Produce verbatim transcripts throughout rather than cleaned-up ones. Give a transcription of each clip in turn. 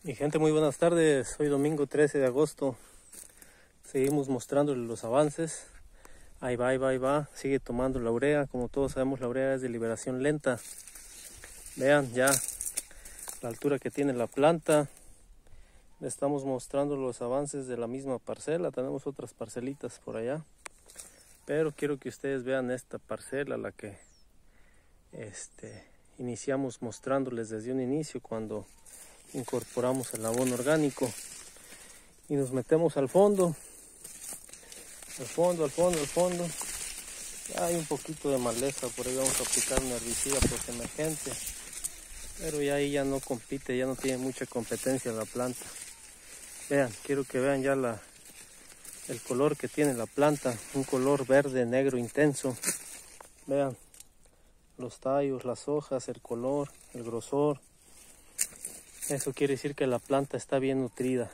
Mi gente, muy buenas tardes. Hoy domingo trece de agosto. Seguimos mostrándoles los avances. Ahí va, ahí va, ahí va. Sigue tomando la urea. Como todos sabemos, la urea es de liberación lenta. Vean ya la altura que tiene la planta. Le estamos mostrando los avances de la misma parcela. Tenemos otras parcelitas por allá. Pero quiero que ustedes vean esta parcela, la que este, iniciamos mostrándoles desde un inicio cuando incorporamos el abono orgánico. Y nos metemos al fondo. Al fondo, al fondo, al fondo. Ya hay un poquito de maleza, por ahí vamos a aplicar un herbicida pues emergente. Pero ya ahí ya no compite, ya no tiene mucha competencia la planta. Vean, quiero que vean ya la, el color que tiene la planta. Un color verde, negro, intenso. Vean los tallos, las hojas, el color, el grosor. Eso quiere decir que la planta está bien nutrida.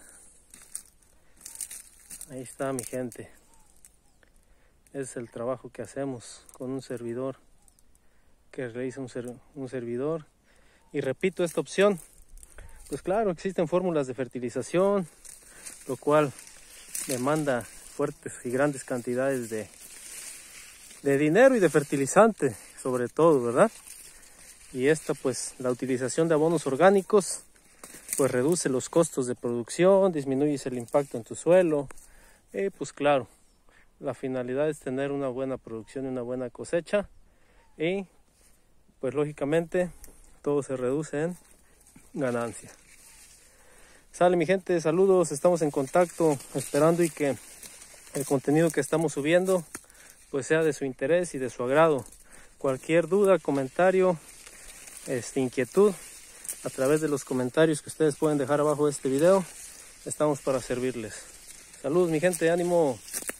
Ahí está, mi gente. Ese es el trabajo que hacemos con un servidor. Que realiza un, ser, un servidor. Y repito esta opción. Pues claro, existen fórmulas de fertilización, lo cual demanda fuertes y grandes cantidades de, de dinero y de fertilizante, sobre todo, ¿verdad? Y esta, pues, la utilización de abonos orgánicos, pues reduce los costos de producción, disminuye el impacto en tu suelo. Y pues claro, la finalidad es tener una buena producción y una buena cosecha. Y pues lógicamente todo se reduce en ganancia. Sale, mi gente, saludos, estamos en contacto, esperando y que el contenido que estamos subiendo pues sea de su interés y de su agrado. Cualquier duda, comentario, este, inquietud, a través de los comentarios que ustedes pueden dejar abajo de este video, estamos para servirles. Saludos, mi gente, ánimo.